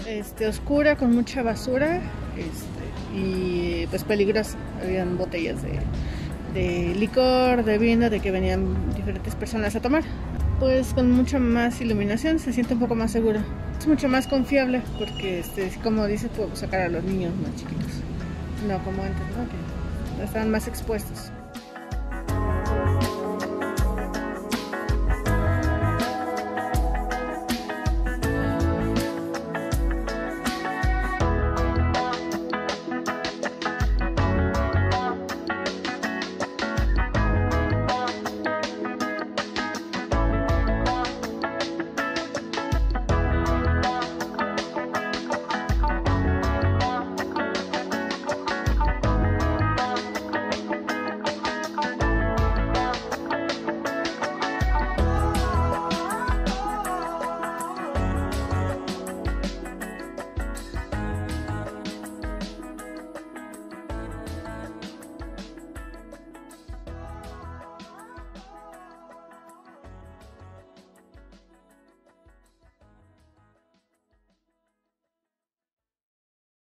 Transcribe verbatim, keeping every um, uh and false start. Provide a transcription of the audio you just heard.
este, oscura, con mucha basura, este, y pues peligrosa. Habían botellas de, de licor, de vino, de que venían diferentes personas a tomar. Pues con mucha más iluminación se siente un poco más seguro. Es mucho más confiable porque, este, como dice, puedo sacar a los niños más chiquitos. No como antes, ¿no? Que estaban más expuestos.